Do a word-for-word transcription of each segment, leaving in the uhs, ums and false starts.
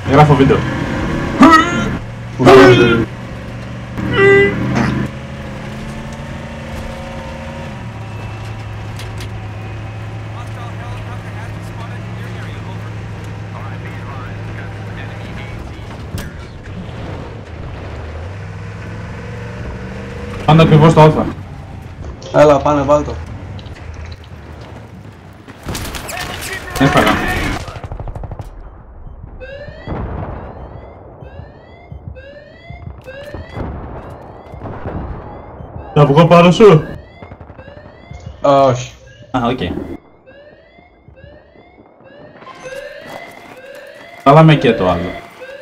Γράφω βίντεο. Πάντα ακριβώς το α. Έλα, πάνε, βάλ' το. Έφαγα. Θα βγω πάνω σου. Όχι. Α, οκ. Βάλαμε και το άλλο.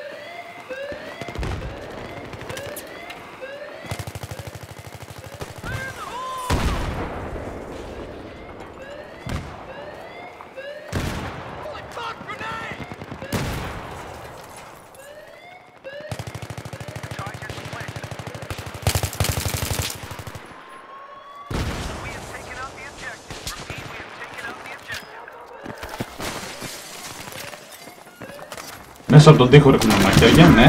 Μέσα από τον τοίχο ρίχνουμε μαχαίρια, ναι.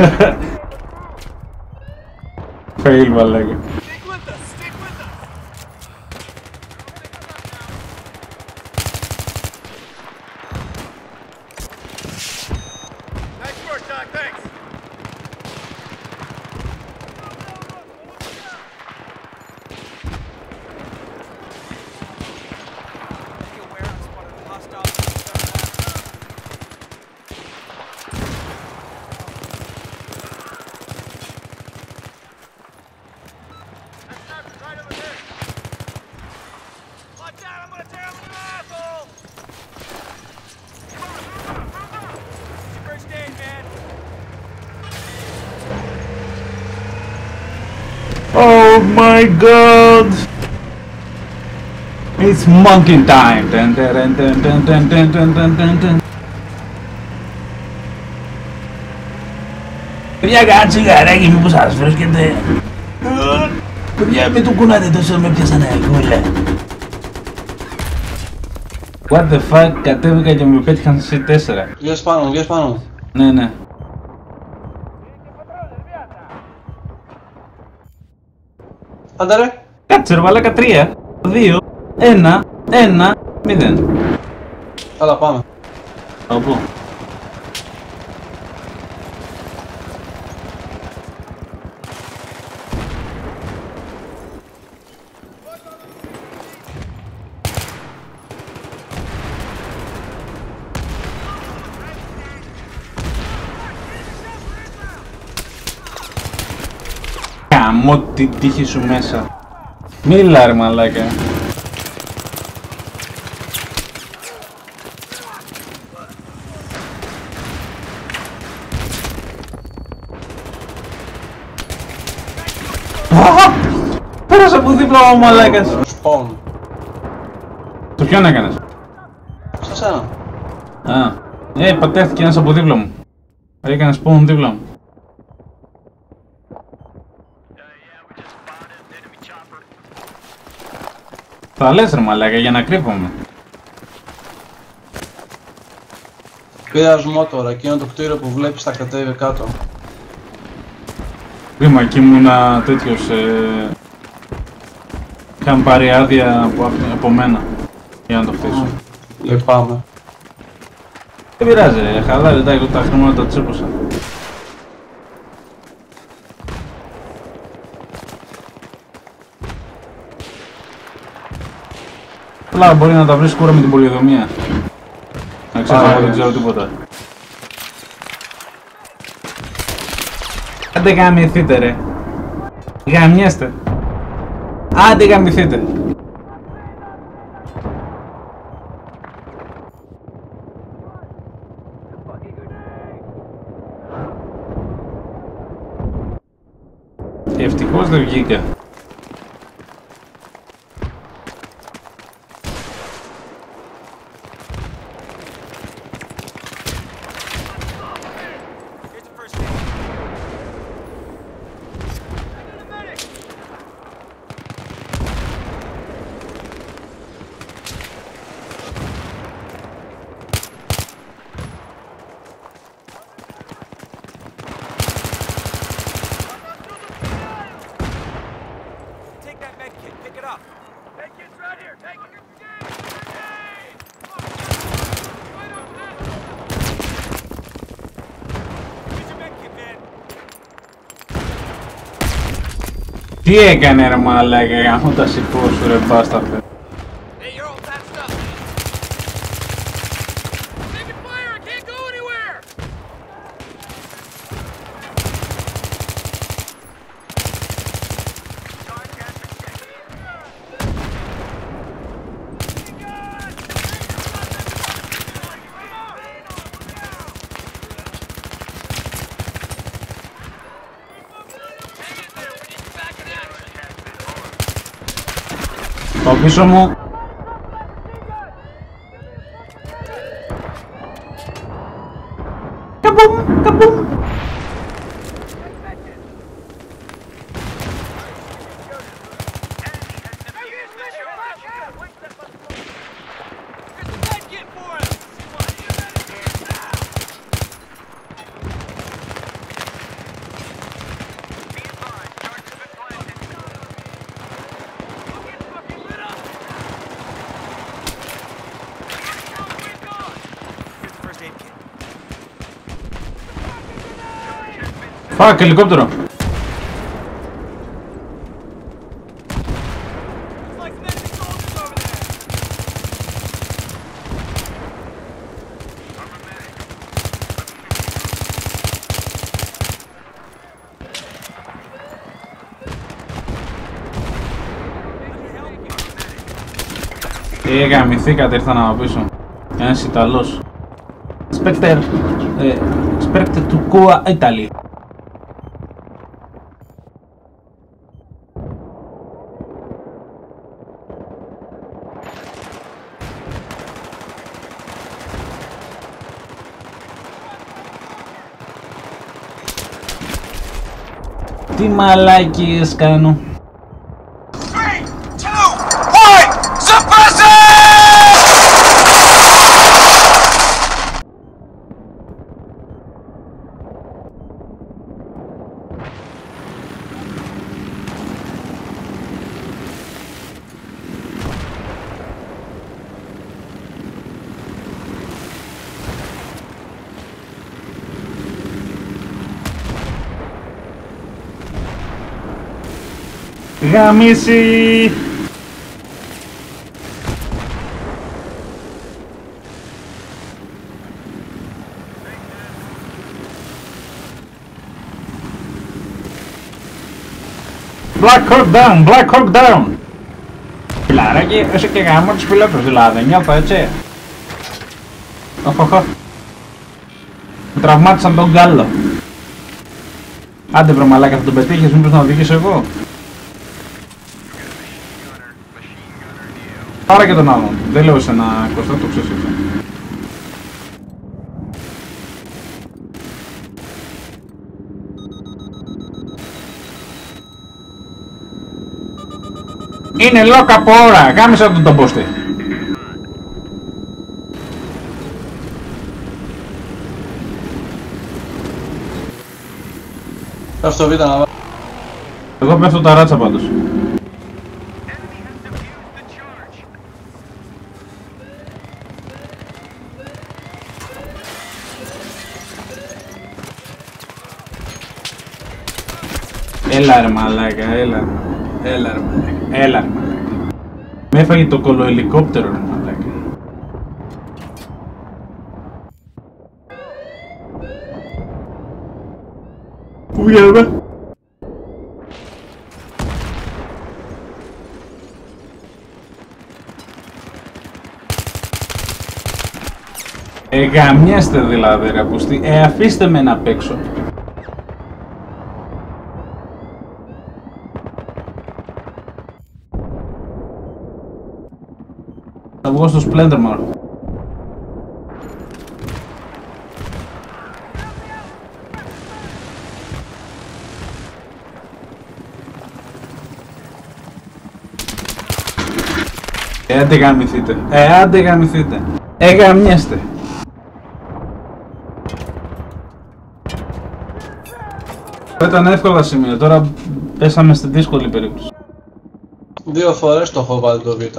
Fail, βαλέγε. Oh my god! It's monkey time! Dun, dun, dun, dun, dun, dun, dun, dun, dun, dun. Παιδιά, κάτσε τσιγαράκι, μήπως σας βρίσκεται. Παιδιά, μην του κουνάτε τόσο, με πιάσανε αγκούλα. What the fuck, κατέβηκα και με πέτυχαν σε τέσσερα. Βγες πάνω, βγες πάνω. Ναι, ναι. Άντε ρε. Κάτσε ρε βαλάκα, τρία, δύο, ένα, ένα, μηδέν. Έλα, πάμε. Από πού? Καμώ την τύχη σου μέσα. Μίλα ρε μαλάκα. Πέρασα από δίπλα μου μαλάκας. Spawn. Το ποιον έκανες? Σε σένα. Α, ε, πατέθηκε ένας από δίπλα μου. Έκανε spawn δίπλα μου. Θα λες ρε μαλάκα για να κρύβομαι. Πειρασμό τώρα, εκείνο το κτίριο που βλέπεις θα κατέβει κάτω. Κρίμα, εκεί ήμουνα τέτοιος, ε... είχαν πάρει άδεια από, από μένα για να το χτίσω. Λυπάμαι. Δεν πειράζει ρε, χαλάρε, τα, τα χρήματα τα τσίπωσα. Απλά μπορεί να τα βρει σκούρα με την πολυδομία. Να ξέρω, εγώ δεν ξέρω τίποτα. Άντε γαμηθείτε ρε. Γαμιέστε. Άντε γαμηθείτε. Ευτυχώς δεν βγήκα. Τι έκανε ρε μαλάκα, γαμώ τα σηκώ σου ρε μπάσταρδε. Το πίσω μου. Καμπούμ, καμπούμ. Φακ, ελικόπτερο. Ε, γαμηθήκατε, ήρθαν από πίσω. Ένας Ιταλός. Σπέκτερ, ε, Σπέκτερ του Κουα Ιταλή. Τι μαλάκιες κάνω. Γαμίσει! Black Hawk down! Black Hawk down! Φιλαράκι, είσαι και γάμο τους πιλότους δηλαδή, νιώθω έτσι. Οχοχο. Μου τραυμάτισαν τον γκάλο. Άντε βρε μαλάκα, θα τον πετύχεις, μήπως να οδηγήσω εγώ. Πάρε και τον άλλον. Δεν λέω εσένα Κώστα, το ξέρεις αυτό. Είναι lock από ώρα. Γάμισα τον τον πόστη. Πέφτω β' να βάλω. Εγώ πέφτω τα ράτσα πάντως. Έλα ρε μαλάκα, έλα. Έλα ρε μαλάκα, έλα ρε μαλάκα. Με έφαγε το κολοελικόπτερο ρε μαλάκα. Πού βγαίνουμε? Ε, γαμιέστε δηλαδή ρε πουστή. Ε, αφήστε με να παίξω. Θα βγω στο Splendor μάλλον. Ε, άντε γαμηθείτε. Ε, άντε γαμηθείτε. Ε, γαμιέστε. Ήταν εύκολα σημεία, τώρα πέσαμε στη δύσκολη περίπτωση. Δύο φορές το έχω βάλει το Β.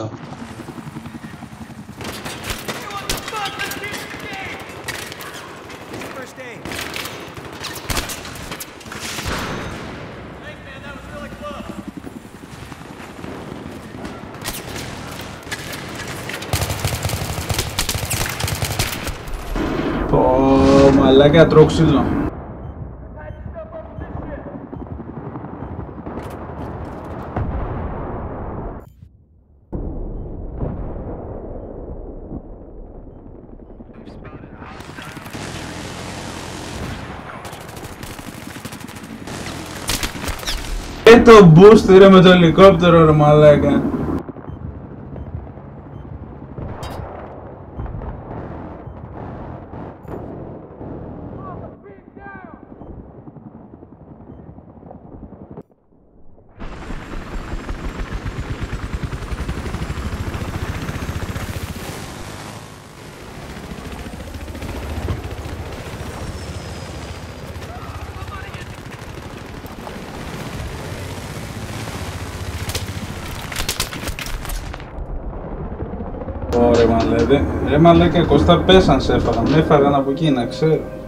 Μαλάκα, τρώω ξύλο. Και το boost ρε με το ελικόπτερο ρε μαλάκα. Ωραία μαλάκα, ρε μαλάκα Κώστα πέσαν σε έφαγαν, με έφαγαν από εκεί να ξέρω.